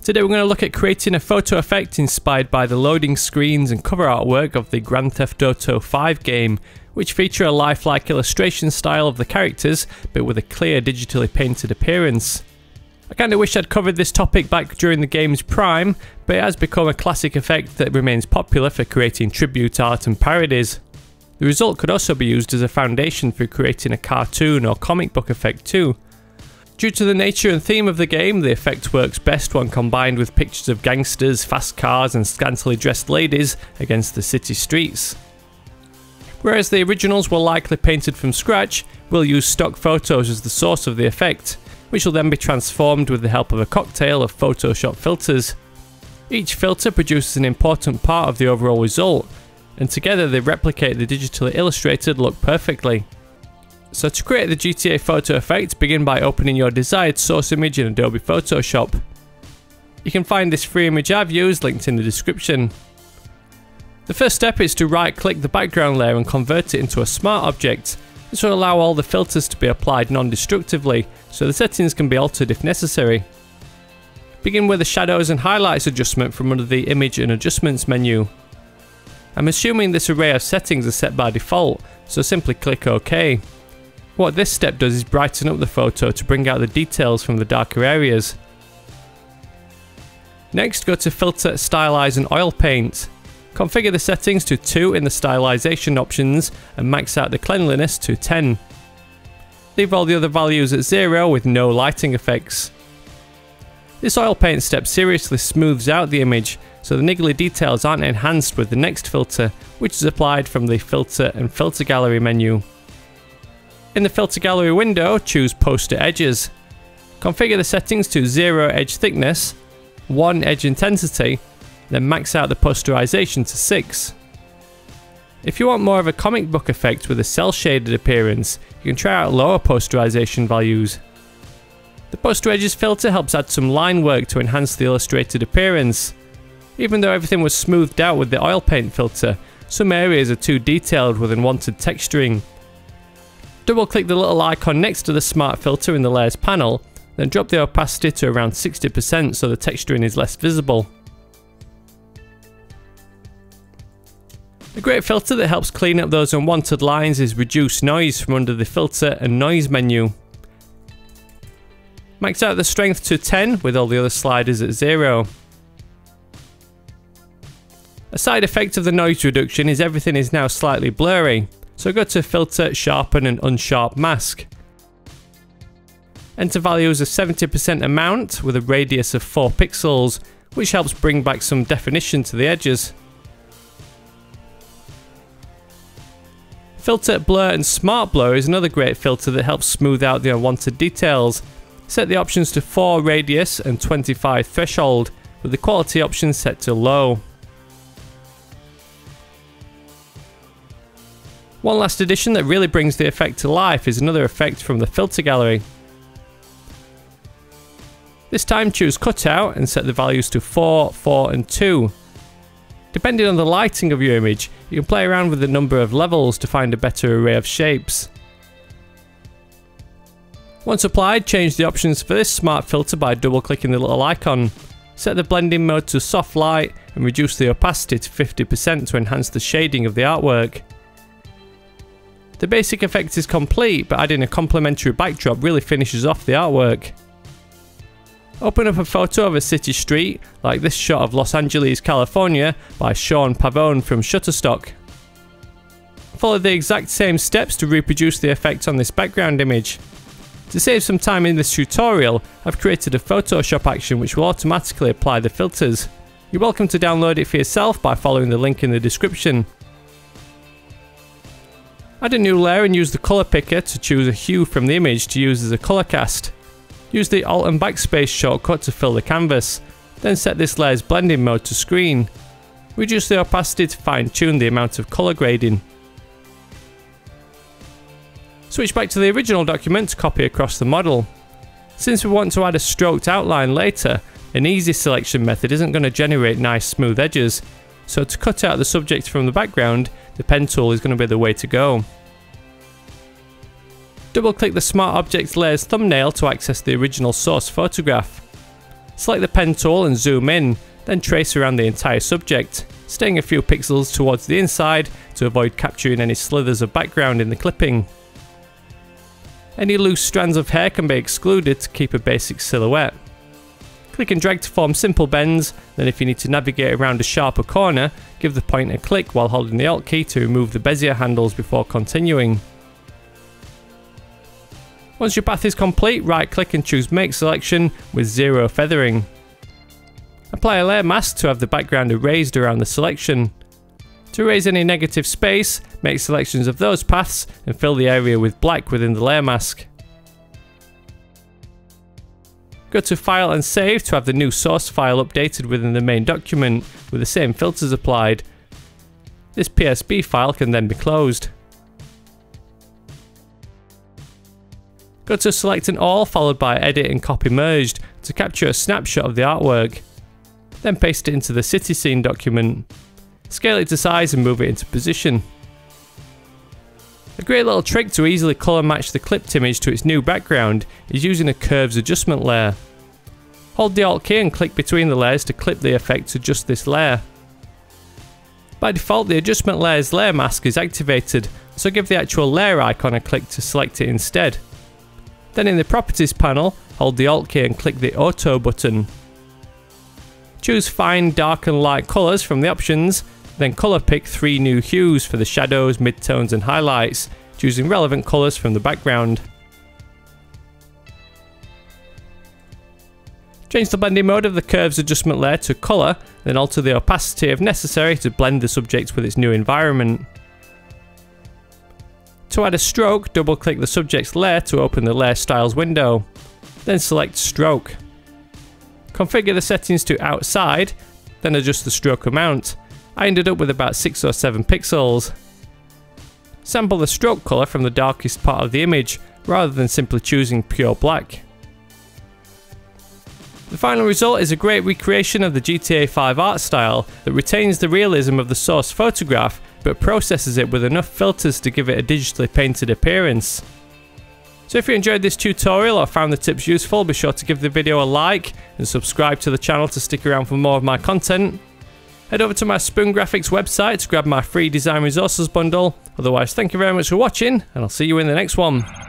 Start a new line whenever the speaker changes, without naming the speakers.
Today we're going to look at creating a photo effect inspired by the loading screens and cover artwork of the Grand Theft Auto 5 game, which feature a lifelike illustration style of the characters, but with a clear digitally painted appearance. I kinda wish I'd covered this topic back during the game's prime, but it has become a classic effect that remains popular for creating tribute art and parodies. The result could also be used as a foundation for creating a cartoon or comic book effect too. Due to the nature and theme of the game, the effect works best when combined with pictures of gangsters, fast cars and scantily dressed ladies against the city streets. Whereas the originals were likely painted from scratch, we'll use stock photos as the source of the effect, which will then be transformed with the help of a cocktail of Photoshop filters. Each filter produces an important part of the overall result, and together they replicate the digitally illustrated look perfectly. So to create the GTA photo effect, begin by opening your desired source image in Adobe Photoshop. You can find this free image I've used linked in the description. The first step is to right click the background layer and convert it into a smart object. This will allow all the filters to be applied non-destructively, so the settings can be altered if necessary. Begin with the shadows and highlights adjustment from under the image and adjustments menu. I'm assuming this array of settings are set by default, so simply click OK. What this step does is brighten up the photo to bring out the details from the darker areas. Next, go to Filter, Stylize and Oil Paint. Configure the settings to 2 in the stylization options and max out the cleanliness to 10. Leave all the other values at 0 with no lighting effects. This oil paint step seriously smooths out the image, so the niggly details aren't enhanced with the next filter, which is applied from the Filter and Filter Gallery menu. In the Filter Gallery window, choose Poster Edges. Configure the settings to 0 edge thickness, 1 edge intensity, then max out the posterization to 6. If you want more of a comic book effect with a cel shaded appearance, you can try out lower posterization values. The Poster Edges filter helps add some line work to enhance the illustrated appearance. Even though everything was smoothed out with the oil paint filter, some areas are too detailed with unwanted texturing. Double click the little icon next to the smart filter in the layers panel, then drop the opacity to around 60% so the texturing is less visible. A great filter that helps clean up those unwanted lines is Reduce Noise from under the Filter and Noise menu. Max out the strength to 10 with all the other sliders at 0. A side effect of the noise reduction is everything is now slightly blurry, so go to Filter, Sharpen and Unsharp Mask. Enter values of 70% amount with a radius of 4 pixels, which helps bring back some definition to the edges. Filter, Blur and Smart Blur is another great filter that helps smooth out the unwanted details. Set the options to 4 radius and 25 threshold, with the quality option set to low. One last addition that really brings the effect to life is another effect from the Filter Gallery. This time choose Cutout and set the values to 4, 4 and 2. Depending on the lighting of your image, you can play around with the number of levels to find a better array of shapes. Once applied, change the options for this smart filter by double clicking the little icon. Set the blending mode to soft light and reduce the opacity to 50% to enhance the shading of the artwork. The basic effect is complete, but adding a complementary backdrop really finishes off the artwork. Open up a photo of a city street, like this shot of Los Angeles, California by Sean Pavone from Shutterstock. Follow the exact same steps to reproduce the effect on this background image. To save some time in this tutorial, I've created a Photoshop action which will automatically apply the filters. You're welcome to download it for yourself by following the link in the description. Add a new layer and use the colour picker to choose a hue from the image to use as a colour cast. Use the Alt and Backspace shortcut to fill the canvas, then set this layer's blending mode to screen. Reduce the opacity to fine tune the amount of colour grading. Switch back to the original document to copy across the model. Since we want to add a stroked outline later, an easy selection method isn't going to generate nice smooth edges, so to cut out the subject from the background, the pen tool is going to be the way to go. Double click the Smart Objects Layers thumbnail to access the original source photograph. Select the pen tool and zoom in, then trace around the entire subject, staying a few pixels towards the inside to avoid capturing any slithers of background in the clipping. Any loose strands of hair can be excluded to keep a basic silhouette. Click and drag to form simple bends, then if you need to navigate around a sharper corner, give the point a click while holding the Alt key to remove the Bezier handles before continuing. Once your path is complete, right click and choose Make Selection with Zero Feathering. Apply a layer mask to have the background erased around the selection. To erase any negative space, make selections of those paths and fill the area with black within the layer mask. Go to File and Save to have the new source file updated within the main document with the same filters applied. This PSB file can then be closed. Go to Select and All followed by Edit and Copy Merged to capture a snapshot of the artwork. Then paste it into the City Scene document. Scale it to size and move it into position. A great little trick to easily colour match the clipped image to its new background is using a Curves adjustment layer. Hold the Alt key and click between the layers to clip the effect to just this layer. By default, the adjustment layer's layer mask is activated, so give the actual layer icon a click to select it instead. Then in the Properties panel, hold the Alt key and click the Auto button. Choose Fine, Dark and Light colours from the options, then colour pick 3 new hues for the shadows, midtones and highlights, choosing relevant colours from the background. Change the blending mode of the Curves adjustment layer to colour, then alter the opacity if necessary to blend the subject with its new environment. To add a stroke, double click the subject's layer to open the Layer Styles window, then select Stroke. Configure the settings to Outside, then adjust the stroke amount. I ended up with about 6 or 7 pixels. Sample the stroke colour from the darkest part of the image, rather than simply choosing pure black. The final result is a great recreation of the GTA 5 art style that retains the realism of the source photograph, but processes it with enough filters to give it a digitally painted appearance. So if you enjoyed this tutorial or found the tips useful, be sure to give the video a like and subscribe to the channel to stick around for more of my content. Head over to my Spoon Graphics website to grab my free design resources bundle. Otherwise, thank you very much for watching, and I'll see you in the next one.